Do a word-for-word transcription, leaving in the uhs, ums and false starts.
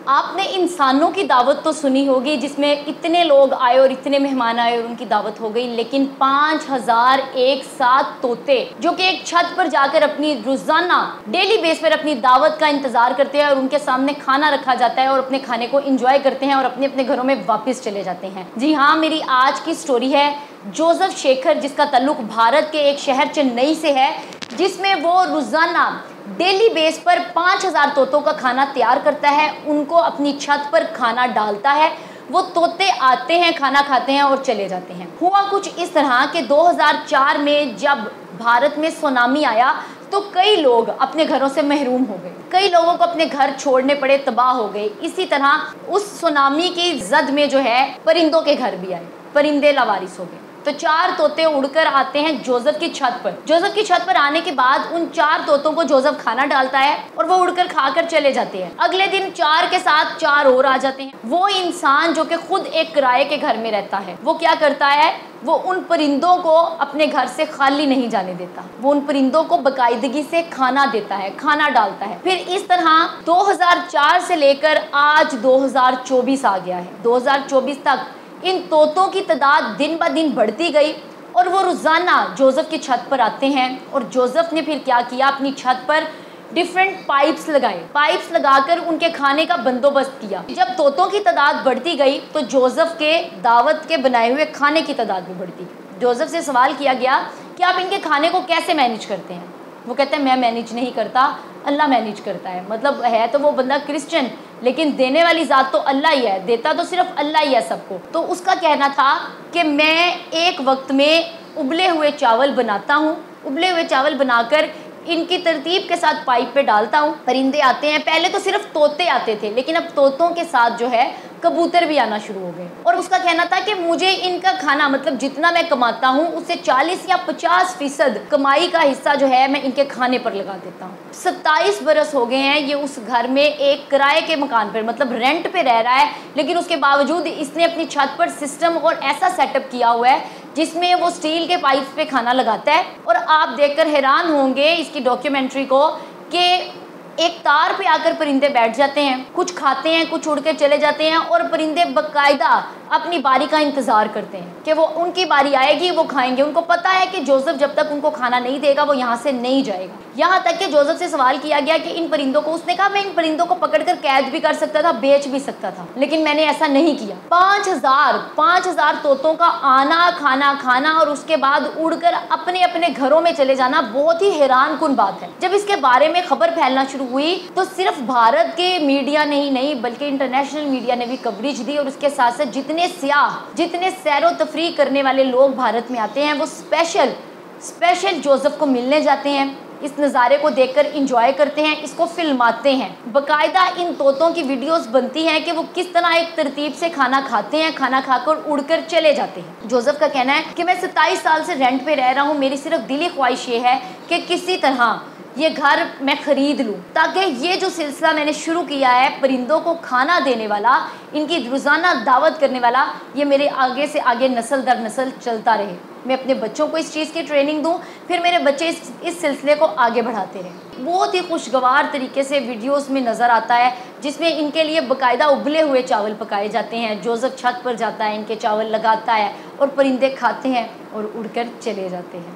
आपने इंसानों की दावत तो सुनी होगी जिसमें इतने लोग आए और इतने मेहमान आए और उनकी दावत हो गई, लेकिन पाँच हजार एक साथ तोते जो कि एक छत पर जाकर अपनी रोजाना डेली बेस पर अपनी दावत का इंतजार करते हैं और उनके सामने खाना रखा जाता है और अपने खाने को एंजॉय करते हैं और अपने अपने घरों में वापस चले जाते हैं। जी हाँ, मेरी आज की स्टोरी है जोसेफ शेखर, जिसका ताल्लुक भारत के एक शहर चेन्नई से है, जिसमें वो रोजाना डेली बेस पर पाँच हजार तोतों का खाना तैयार करता है, उनको अपनी छत पर खाना डालता है। वो तोते आते हैं, खाना खाते हैं और चले जाते हैं। हुआ कुछ इस तरह कि दो हज़ार चार में जब भारत में सुनामी आया तो कई लोग अपने घरों से महरूम हो गए, कई लोगों को अपने घर छोड़ने पड़े, तबाह हो गए। इसी तरह उस सुनामी की जद में जो है परिंदों के घर भी आए, परिंदे लावारिस हो गए। तो चार तोते उड़कर आते हैं जोसेफ की छत पर। जोसेफ की छत पर आने के बाद उन चार तोतों को जोसेफ खाना डालता है और वो उड़कर खाकर चले जाते हैं। अगले दिन चार के साथ चार और आ जाते हैं। वो इंसान जो कि खुद एक किराए के घर में रहता है, वो क्या करता है, वो उन परिंदों को अपने घर से खाली नहीं जाने देता। वो उन परिंदों को बाकायदगी से खाना देता है, खाना डालता है। फिर इस तरह दो हज़ार चार से लेकर आज दो हज़ार चौबीस आ गया है। दो हज़ार चौबीस तक इन तोतों की तादाद दिन ब दिन बढ़ती गई और वो रोज़ाना जोसेफ की छत पर आते हैं। और जोसेफ ने फिर क्या किया, अपनी छत पर डिफरेंट पाइप्स लगाए, पाइप्स लगाकर उनके खाने का बंदोबस्त किया। जब तोतों की तादाद बढ़ती गई तो जोसेफ के दावत के बनाए हुए खाने की तादाद भी बढ़ती गई। जोसेफ से सवाल किया गया कि आप इनके खाने को कैसे मैनेज करते हैं। वो कहते हैं मैं मैनेज नहीं करता, अल्लाह मैनेज करता है। मतलब है तो वो बंदा क्रिश्चियन, लेकिन देने वाली ज़ात तो अल्लाह ही है, देता तो सिर्फ अल्लाह ही है सबको। तो उसका कहना था कि मैं एक वक्त में उबले हुए चावल बनाता हूँ, उबले हुए चावल बनाकर इनकी तरतीब के साथ पाइप पे डालता हूँ, परिंदे आते हैं। पहले तो सिर्फ तोते आते थे, लेकिन अब तोतों के साथ जो है कबूतर भी आना शुरू हो गए। और उसका कहना था कि मुझे इनका खाना, मतलब जितना मैं कमाता हूँ उससे चालीस या पचास फीसद कमाई का हिस्सा जो है मैं इनके खाने पर लगा देता हूँ। सत्ताईस बरस हो गए हैं ये उस घर में एक किराए के मकान पर, मतलब रेंट पे रह रहा है, लेकिन उसके बावजूद इसने अपनी छत पर सिस्टम और ऐसा सेटअप किया हुआ है जिसमें वो स्टील के पाइप्स पे खाना लगाता है। और आप देखकर हैरान होंगे इसकी डॉक्यूमेंट्री को कि एक तार पे आकर परिंदे बैठ जाते हैं, कुछ खाते हैं, कुछ उड़ के चले जाते हैं और परिंदे बाकायदा अपनी बारी का इंतजार करते हैं कि वो उनकी बारी आएगी, वो खाएंगे। उनको पता है कि जोसेफ जब तक उनको खाना नहीं देगा वो यहाँ से नहीं जाएगा। यहाँ तक कि जोसेफ से सवाल किया गया कि इन परिंदों को, उसने कहा मैं इन परिंदों को पकड़कर कैद भी कर सकता था, बेच भी सकता था, लेकिन मैंने ऐसा नहीं किया। पाँच हजार पाँच हजार तोतों का आना, खाना खाना और उसके बाद उड़कर अपने अपने घरों में चले जाना बहुत ही हैरान कुन बात है। जब इसके बारे में खबर फैलना शुरू हुई तो सिर्फ भारत के मीडिया ने ही नहीं बल्कि इंटरनेशनल मीडिया ने भी कवरेज दी। और उसके साथ साथ जितने सियाह, जितने सैरो तफरी करने वाले लोग भारत में आते हैं वो स्पेशल स्पेशल जोसेफ को मिलने जाते हैं, इस नज़ारे को देखकर इंजॉय करते हैं, इसको फिल्माते हैं। बाकायदा इन तोतों की वीडियोस बनती हैं कि वो किस तरह एक तरतीब से खाना खाते हैं, खाना खाकर उड़कर चले जाते हैं। जोसेफ का कहना है कि मैं सत्ताईस साल से रेंट पे रह रहा हूँ, मेरी सिर्फ दिली ख्वाहिश ये है कि किसी तरह ये घर मैं ख़रीद लूँ ताकि ये जो सिलसिला मैंने शुरू किया है परिंदों को खाना देने वाला, इनकी रोज़ाना दावत करने वाला, ये मेरे आगे से आगे नस्ल दर नस्ल चलता रहे। मैं अपने बच्चों को इस चीज़ की ट्रेनिंग दूँ, फिर मेरे बच्चे इस इस सिलसिले को आगे बढ़ाते रहें। बहुत ही खुशगवार तरीके से वीडियोस में नज़र आता है जिसमें इनके लिए बाकायदा उबले हुए चावल पकाए जाते हैं। जोसेफ छत पर जाता है, इनके चावल लगाता है और परिंदे खाते हैं और उड़कर चले जाते हैं।